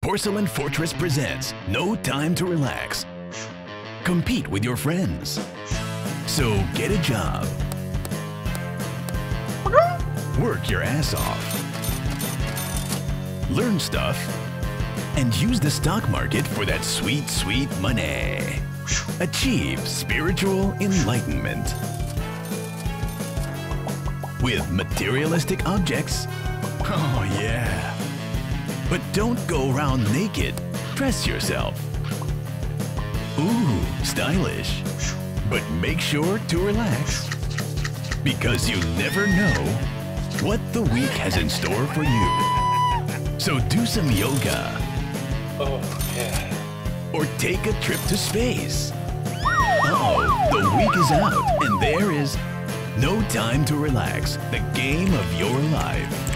Porcelain Fortress presents No Time to Relax. Compete with your friends. So get a job. Work your ass off. Learn stuff. And use the stock market for that sweet, sweet money. Achieve spiritual enlightenment. With materialistic objects. Oh yeah. But don't go around naked. Dress yourself. Ooh, stylish. But make sure to relax. Because you never know what the week has in store for you. So do some yoga. Oh, yeah. Or take a trip to space. Uh-oh, the week is out, and there is no time to relax, the game of your life.